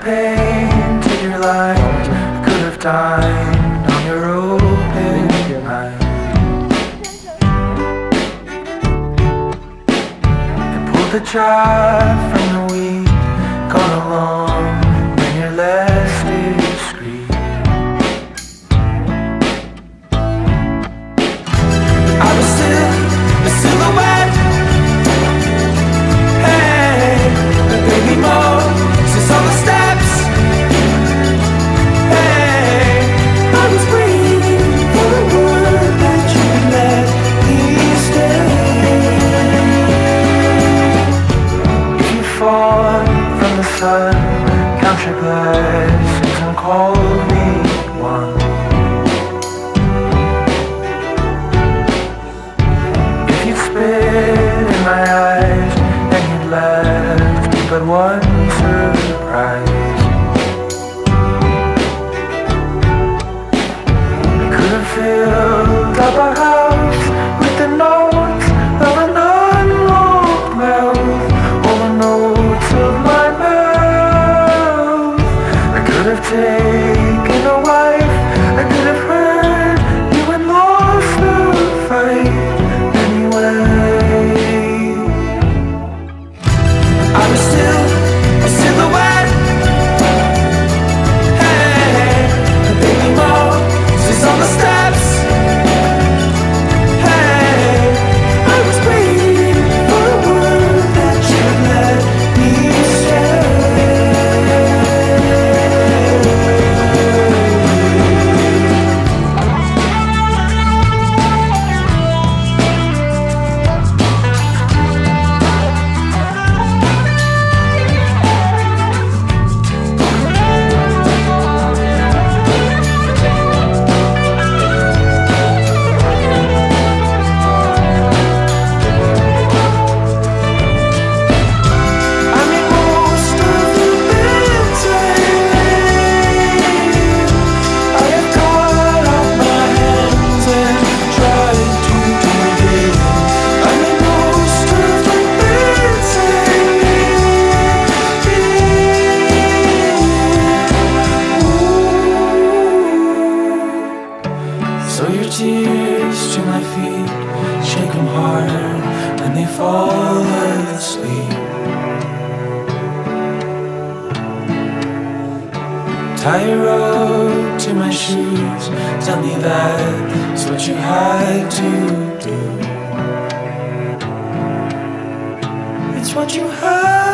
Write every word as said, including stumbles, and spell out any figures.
pain, take your life. I could have died on your open mind and pulled the drive from the weed, gone along when you're less discreet. I was still a silhouette, hey, but baby more since all the steps, hey, I was waiting for a word that you would let me stay. If you fall from the sun, count your blessings and call me one. If you'd spit in my eyes and you'd left me but one surprise, I could have filled up a house with the notes of an unlocked mouth, all the notes of my mouth. I could have taken a wife, I could have heard you and lost the fight anyway. I was still a silhouette, hey, a baby more since on the steps, hey, I was waiting for a word that you'd let me stay. I made most of the bad time. I have cut off my hands and tried to do it. I made most of the bad time. So your tears to my feet, shake 'em hard and they fall asleep. Tie a rope to my shoes, tell me that's what you had to do. It's what you had